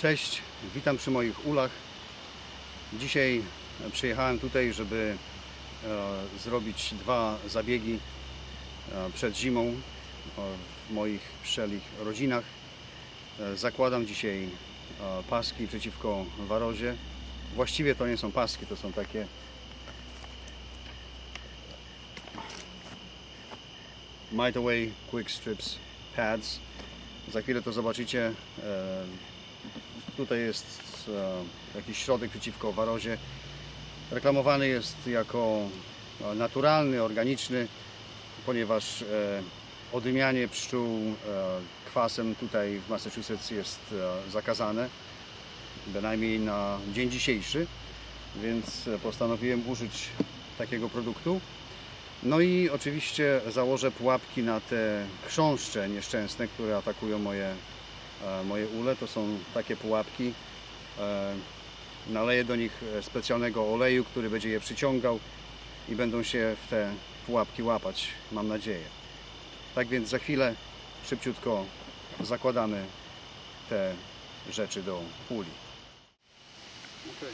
Cześć, witam przy moich ulach. Dzisiaj przyjechałem tutaj, żeby zrobić dwa zabiegi przed zimą w moich pszczelich rodzinach. Zakładam dzisiaj paski przeciwko warozie. Właściwie to nie są paski, to są takie Mite Away Quick Strips Pads. Za chwilę to zobaczycie. Tutaj jest jakiś środek przeciwko warozie. Reklamowany jest jako naturalny, organiczny, ponieważ odymianie pszczół kwasem tutaj w Massachusetts jest zakazane, bynajmniej na dzień dzisiejszy, więc postanowiłem użyć takiego produktu. No i oczywiście założę pułapki na te chrząszcze nieszczęsne, które atakują moje ule. To są takie pułapki. Naleję do nich specjalnego oleju, który będzie je przyciągał i będą się w te pułapki łapać, mam nadzieję. Tak więc za chwilę szybciutko zakładamy te rzeczy do uli. Okay.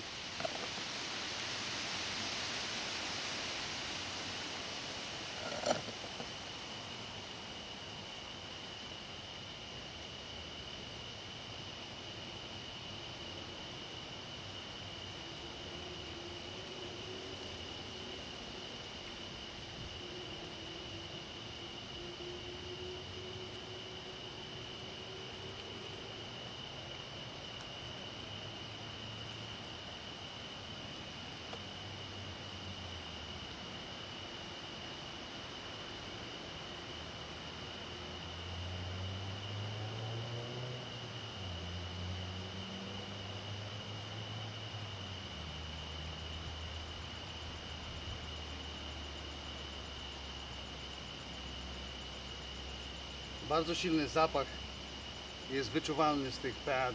Bardzo silny zapach jest wyczuwalny z tych pads.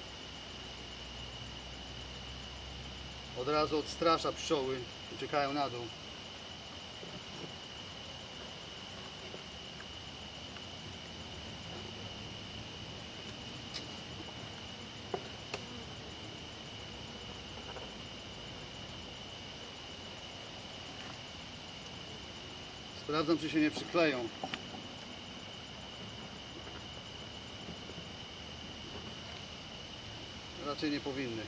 Od razu odstrasza pszczoły, uciekają na dół. Sprawdzam, czy się nie przykleją. Raczej nie powinny.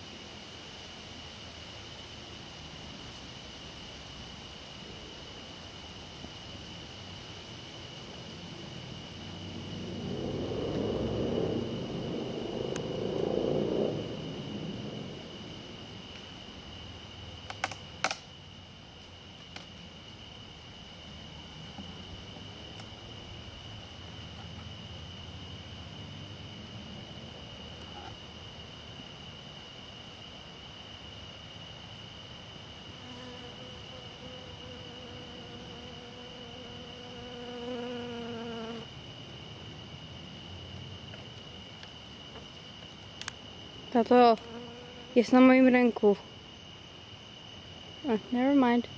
Tato, jest na moim ręku. Never mind.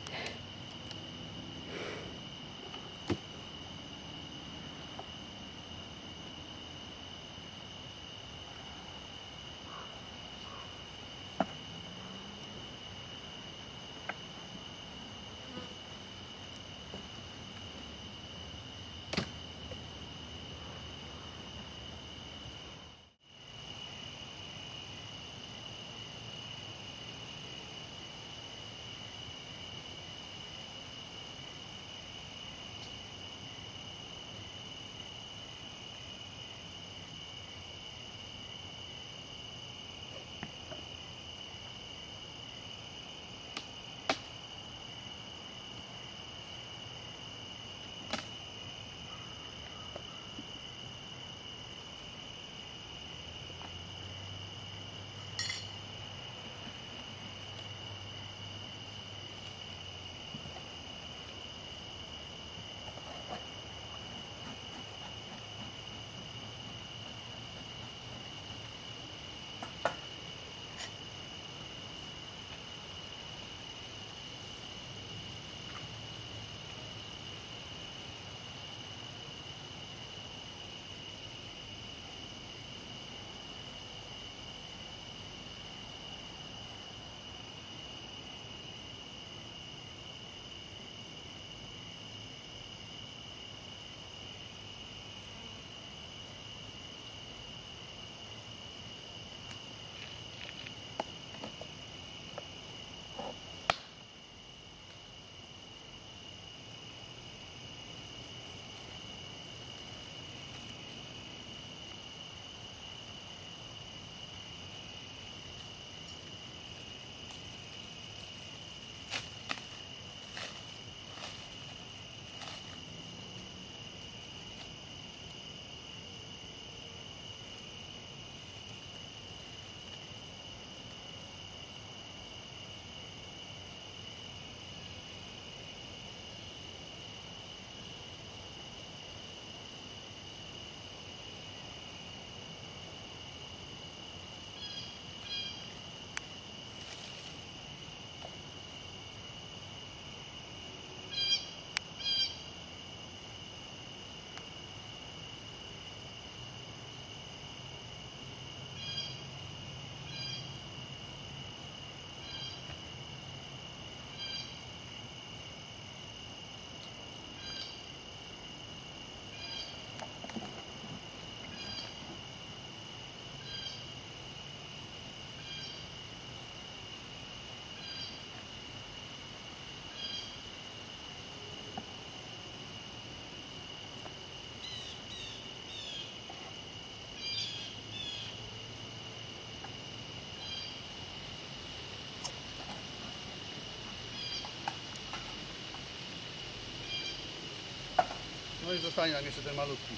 zostanie nam jeszcze ten malutki.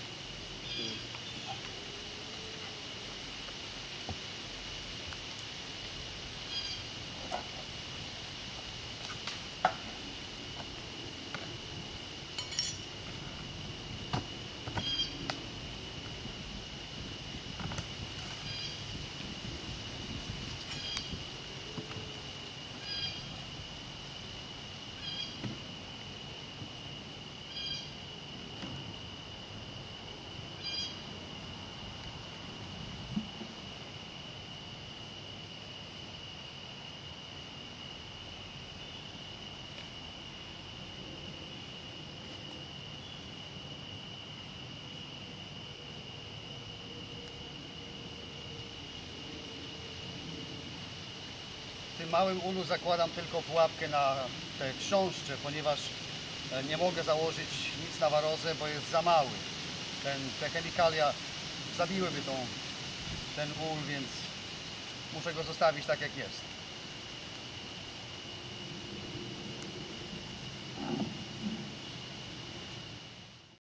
W tym małym ulu zakładam tylko pułapkę na te chrząszcze, ponieważ nie mogę założyć nic na warozę, bo jest za mały. Te chemikalia zabiłyby ten ul, więc muszę go zostawić tak jak jest.